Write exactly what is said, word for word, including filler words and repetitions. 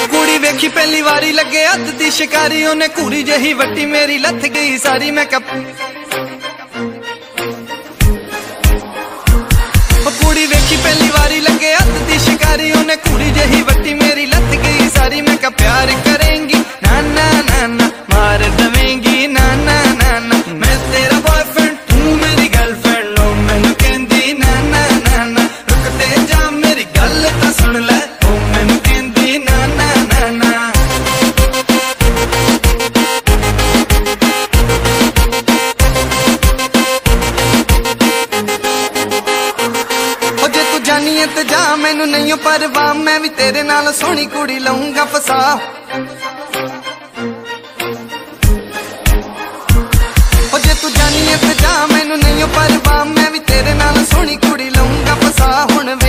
कुड़ी वेखी पहली वारी लगे हथ दी शिकारी, उन्हें घूरी जही वट्टी मेरी लथ गई सारी। मैं कप कुड़ी वेखी पहली वारी लगे हथ दी शिकारी, उन्हें घूरी जही वट्टी मेरी लथ गई सारी। मैं कहा प्यार करेंगी ना ना ना ना, मार दवेंगी ना ना ना ना, मैं तेरा बॉयफ्रेंड तू मेरी गर्लफ्रेंड। लो मैनू कहंदी ना ना ना ना, रुकते जा मेरी गल तां सुन ले, ओ मैनू कहंदी ना ना ना ना। जानी है ते जा मैनू नहीं परवाह, मैं भी तेरे नाल सोहनी कुड़ी लऊंगा फसा। जे तू जानी है ते जा मैनू नहीं परवाह, मैं भी तेरे नाल सोहनी कुड़ी लऊंगा फसा। हुण